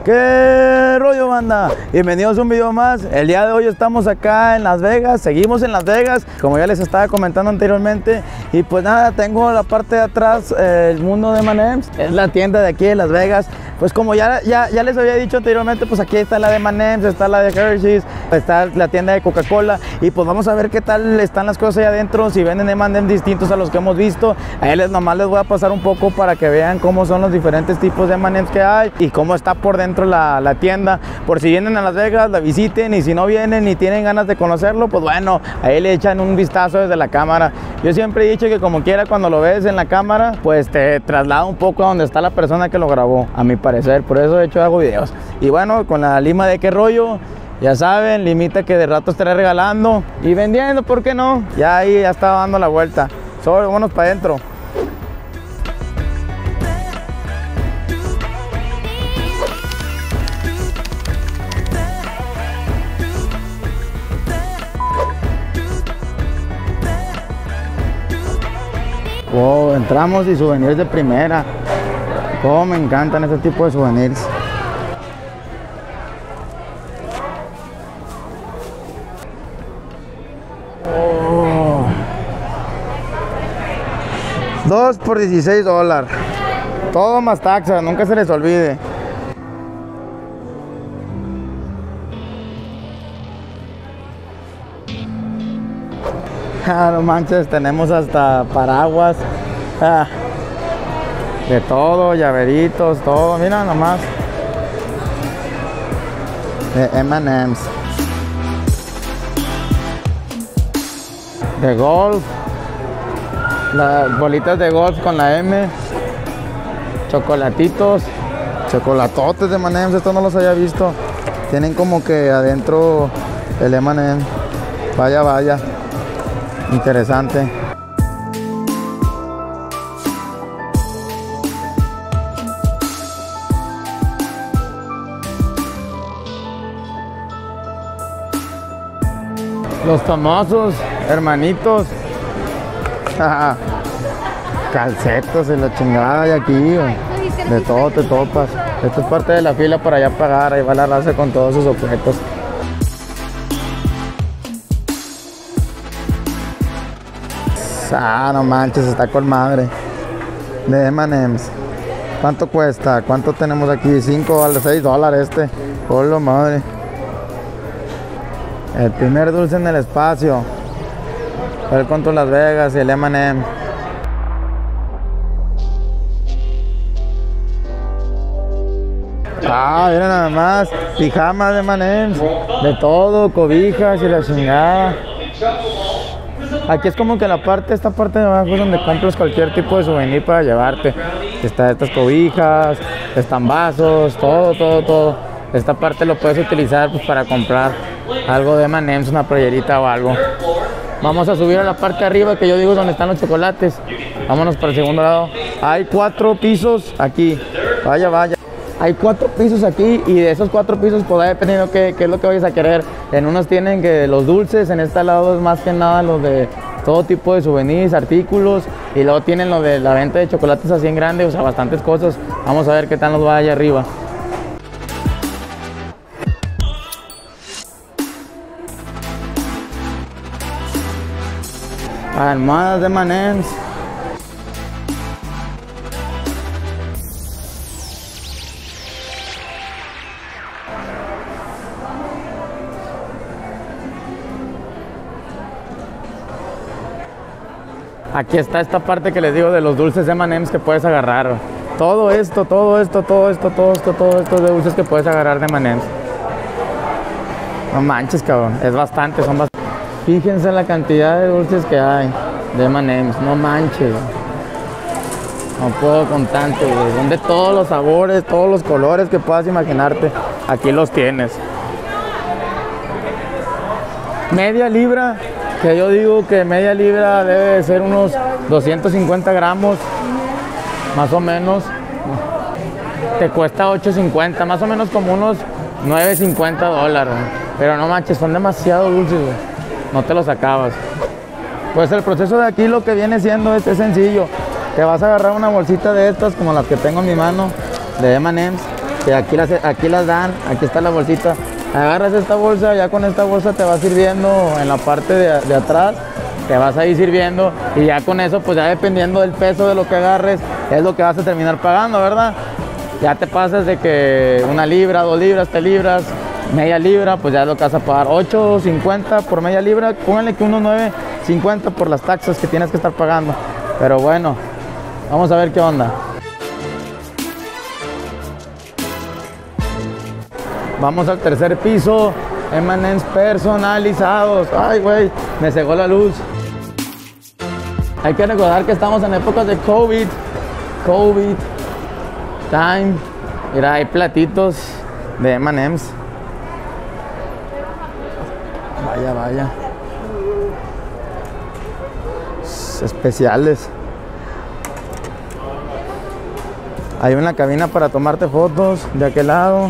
¿Qué rollo, banda? Bienvenidos a un video más. El día de hoy estamos acá en Las Vegas, seguimos en Las Vegas, como ya les estaba comentando anteriormente. Y pues nada, tengo la parte de atrás, el mundo de M&M's, es la tienda de aquí de Las Vegas. Pues como ya les había dicho anteriormente, pues aquí está la de M&M's, está la de Hershey's, está la tienda de Coca-Cola. Y pues vamos a ver qué tal están las cosas ahí adentro, si venden M&M's distintos a los que hemos visto. Ahí nomás les voy a pasar un poco para que vean cómo son los diferentes tipos de M&M's que hay y cómo está por dentro la tienda, por si vienen a Las Vegas la visiten, y si no vienen y tienen ganas de conocerlo, pues bueno, ahí le echan un vistazo desde la cámara. Yo siempre he dicho que como quiera, cuando lo ves en la cámara, pues te traslada un poco a donde está la persona que lo grabó, a mi parecer. Por eso de hecho hago videos. Y bueno, con la lima de Qué Rollo, ya saben, limita que de rato estaré regalando y vendiendo, ¿por qué no? Ya ahí ya estaba dando la vuelta. Sobre, vámonos para adentro. Wow, entramos y souvenirs de primera. Cómo me encantan este tipo de souvenirs. Oh. 2 por $16. Todo más taxa, nunca se les olvide. Ah, no manches, tenemos hasta paraguas, de todo, llaveritos, todo, mira nomás, de M&M's, de golf, las bolitas de golf con la M, chocolatitos, chocolatotes de M&M's, esto no los había visto, tienen como que adentro el M&M, vaya. Interesante. Los famosos hermanitos. Calcetos y la chingada de aquí, de todo te topas. Esto es parte de la fila para allá pagar. Ahí va la raza con todos sus objetos. Ah, no manches, está con madre. De M&M's. ¿Cuánto cuesta? ¿Cuánto tenemos aquí? $5, $6 este. Hola madre. El primer dulce en el espacio. El contra Las Vegas y el M&M. Ah, miren nada más. Pijamas de M&M's. De todo, cobijas y la chingada. Aquí es como que esta parte de abajo es donde compras cualquier tipo de souvenir para llevarte. Está estas cobijas, están vasos, todo. Esta parte lo puedes utilizar pues, para comprar algo de M&M's, una playerita o algo. Vamos a subir a la parte de arriba, que yo digo donde están los chocolates. Vámonos para el segundo lado. Hay 4 pisos aquí. Vaya. Hay 4 pisos aquí, y de esos 4 pisos pues dependiendo qué es lo que vayas a querer. En unos tienen que los dulces, en este lado es más que nada los de todo tipo de souvenirs, artículos, y luego tienen lo de la venta de chocolates así en grande, o sea, bastantes cosas. Vamos a ver qué tal nos va allá arriba. Almohadas de M&M's. Aquí está esta parte que les digo de los dulces de M&M's que puedes agarrar. Todo esto de dulces que puedes agarrar de M&M's. No manches, cabrón. Es bastante, son bastantes. Fíjense la cantidad de dulces que hay de M&M's. No manches. No puedo con tanto, güey. Son de todos los sabores, todos los colores que puedas imaginarte. Aquí los tienes. Media libra. Que yo digo que media libra debe de ser unos 250 gramos, más o menos. Te cuesta $8.50, más o menos como unos $9.50. Pero no manches, son demasiado dulces, güey. No te los acabas. Pues el proceso de aquí lo que viene siendo es sencillo. Te vas a agarrar una bolsita de estas, como las que tengo en mi mano, de M&M's. que aquí las dan, aquí está la bolsita. Agarras esta bolsa, ya con esta bolsa te vas sirviendo en la parte de atrás, te vas a ir sirviendo y ya con eso, pues ya dependiendo del peso de lo que agarres, es lo que vas a terminar pagando, ¿verdad? Ya te pasas de que 1 libra, 2 libras, 3 libras, media libra, pues ya es lo que vas a pagar, 8.50 por media libra, pónganle que unos 9.50 por las taxas que tienes que estar pagando. Pero bueno, vamos a ver qué onda. Vamos al tercer piso, M&M's personalizados. Ay, güey, me cegó la luz. Hay que recordar que estamos en épocas de COVID time. Mira, hay platitos de M&M's. Vaya. Especiales. Hay una cabina para tomarte fotos de aquel lado.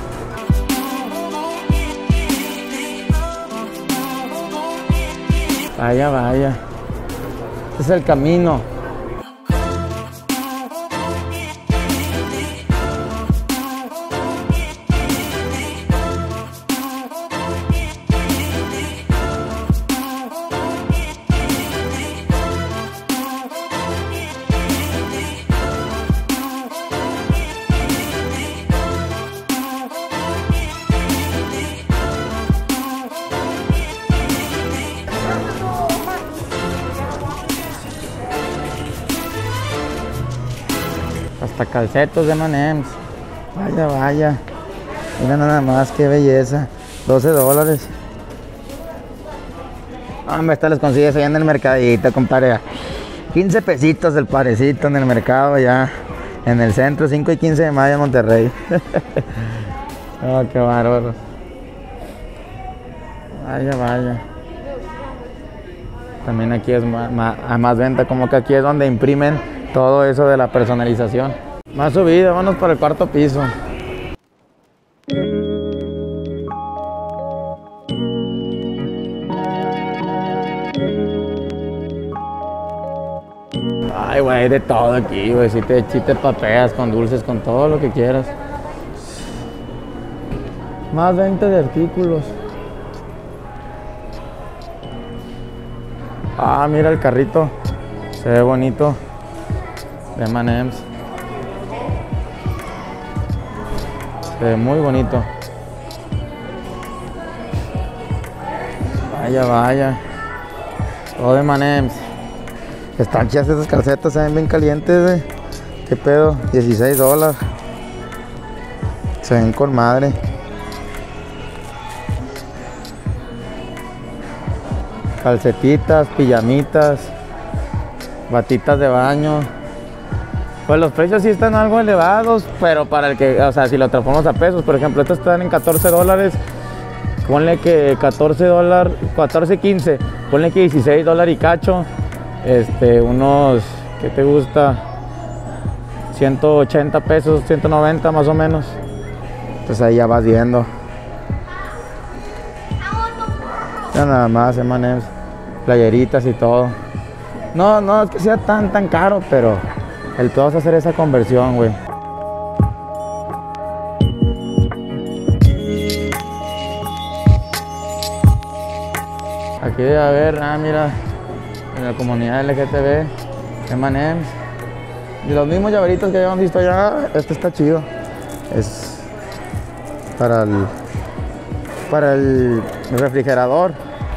Vaya. Este es el camino. Hasta calcetos de M&M's. Vaya. Mira nada más, qué belleza. $12. Hombre, estas las consigues allá en el mercadito, compadre. 15 pesitos el parecito en el mercado ya. En el centro, 5 y 15 de mayo en Monterrey. Oh, qué bárbaro. Vaya. También aquí es a más venta, como que aquí es donde imprimen todo eso de la personalización. Más subida, vámonos para el cuarto piso. Ay, güey, de todo aquí, güey. Si te papeas con dulces, con todo lo que quieras. Más 20 de artículos. Ah, mira el carrito. Se ve bonito. De M&M's. Se ve muy bonito. Vaya. Todo de M&M's. Están chidas esas calcetas, se ven bien calientes, ¿Qué pedo? $16. Se ven con madre. Calcetitas, pijamitas, batitas de baño. Pues los precios sí están algo elevados, pero para el que, o sea, si lo transformamos a pesos, por ejemplo, estos están en $14. Ponle que $14, 15, ponle que $16 y cacho. Unos, ¿qué te gusta? 180 pesos, 190 más o menos. Entonces ahí ya vas viendo. Ya nada más, M&M's, playeritas y todo. No es que sea tan caro, pero el todo es hacer esa conversión, güey. Aquí debe haber, mira, en la comunidad LGTB, M&M's. Y los mismos llaveritos que habíamos visto allá, este está chido. Es para el refrigerador.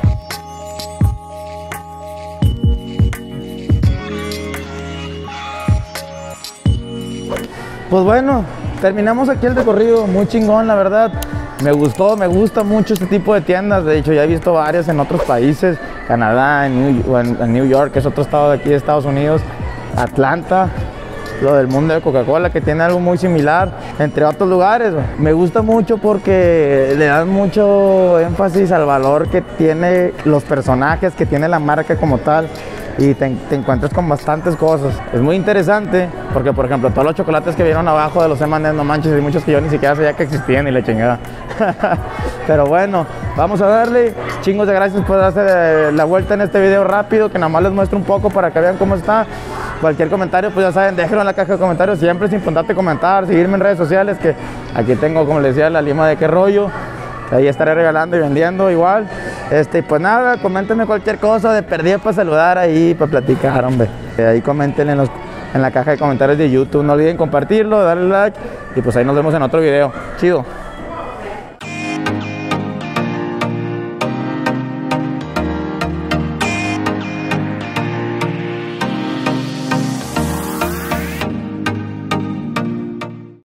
Pues bueno, terminamos aquí el recorrido, muy chingón la verdad. Me gusta mucho este tipo de tiendas. De hecho ya he visto varias en otros países, Canadá, en New York, que es otro estado de aquí de Estados Unidos, Atlanta, lo del mundo de Coca-Cola, que tiene algo muy similar, entre otros lugares. Me gusta mucho porque le dan mucho énfasis al valor que tiene los personajes, que tiene la marca como tal. Y te encuentras con bastantes cosas. Es muy interesante porque, por ejemplo, todos los chocolates que vieron abajo de los M&M's, no manches, hay muchos que yo ni siquiera sabía que existían y la chingada. Pero bueno, vamos a darle. Chingos de gracias por darse la vuelta en este video rápido, que nada más les muestro un poco para que vean cómo está. Cualquier comentario, pues ya saben, déjenlo en la caja de comentarios, siempre es importante comentar, seguirme en redes sociales, que aquí tengo, como les decía, la lima de qué rollo. Ahí estaré regalando y vendiendo igual. Pues nada, coméntenme cualquier cosa, de perdida para saludar ahí, para platicar, hombre. Ahí comenten en la caja de comentarios de YouTube. No olviden compartirlo, darle like y pues ahí nos vemos en otro video. Chido.